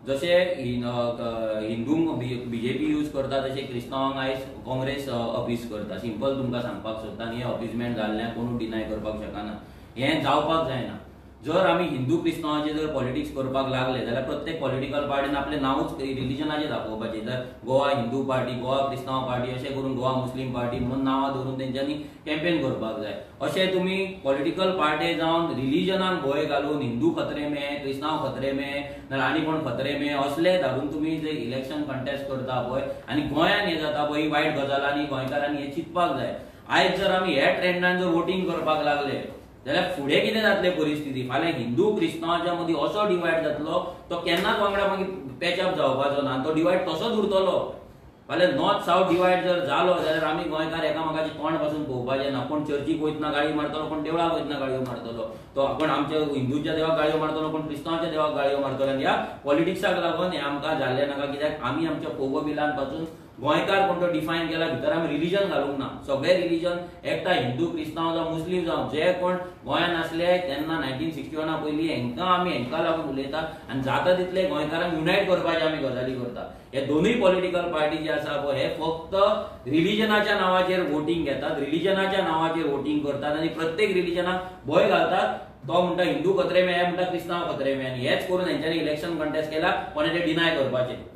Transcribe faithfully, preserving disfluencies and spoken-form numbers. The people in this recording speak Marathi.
जसे हिंदू बीजेपी यूज करता तसे क्रिस्तांवांक आयज काँग्रेस अपीस करता. सिंपल तुमकां सांगपाक सोदता आनी हे अपीसमेंट जाल्ल्यान कोणूच डिनाय करपाक शकना. हें जावपाक जायना. जर आमी हिंदू क्रिस्तांवांचे जर पॉलिटिक्स करपाक लागले जाल्यार प्रत्येक पॉलिटिकल पार्टीन आपलें नांवूच रिलिजनाचें दाखोवपाचें. जर गोवा हिंदू पार्टी, गोवा क्रिस्तांव पार्टी अशें करून गोवा मुस्लीम पार्टी म्हणून नांवां धरून तेंच्यांनी कॅम्पेन करपाक जाय. अशें तुमी पॉलिटिकल पार्टी जावन रिलिजनाक भंय घालून हिंदू खतरे में, क्रिस्तांव खतरे में नाल्यार आनी कोण खतरे में असले धाडून तुमी जे इलेक्शन कंटेस्ट करता पळय आनी गोंयान हें जाता पळय ही वायट गजाल आनी गोंयकारांनी हें चिंतपाक जाय. आयज जर आमी हे ट्रेंडान जर वोटींग करपाक लागले जाल्यार फुडें कितें जातले परिस्थिती. फाल्यां हिंदू क्रिस्तांवांच्या मदीं असो डिवायड जातलो तो केन्नाच वांगडा मागीर पॅचअप जावपाचो ना. तो डिवायड तसोच उरतलो. फाल्यां नॉर्थ सावथ डिवायड जर जालो जाल्यार आमी गोंयकार एकामेकाचें तोंड पासून पळोवपाचें ना. कोण चर्चीक वयतना गाळयो मारतलो, कोण देवळाक वयतना गाळयो मारतलो, तो कोण आमच्या हिंदूच्या देवाक गाळयो मारतलो, कोण क्रिस्तांवाच्या देवाक गाळयो मारतलो. आनी ह्या पॉलिटिक्साक लागून हें आमकां जाल्लें नाका. कित्याक आमी आमच्या फोगो बिलान पासून गोंयकार कोण तो डिफायन केला. भितर आमी रिलिजन घालूंक ना. सगळे रिलिजन एकठांय हिंदू क्रिस्तांव जावं मुस्लीम जावं जे कोण गोंयान आसले तेन्ना नायन्टीन सिक्स्टी वना पयलीं हेंकां आमी हेंकां लागून उलयता आनी जाता तितले गोंयकारांक युनायट करपाचे आमी गजाली करता. हे दोनूय पॉलिटिकल पार्टी जे आसा पळय हे फक्त रिलिजनाच्या नांवाचेर वोटींग घेतात, रिलिजनाच्या नांवाचेर वोटींग करतात आनी प्रत्येक रिलिजनाक भंय घालतात. तो म्हणटा हिंदू खतरे में, हे म्हणटा क्रिस्तांव खतरे में आनी हेच करून हेंच्यांनी इलेक्शन कंटेस्ट केला. कोणे ते डिनाय करपाचें.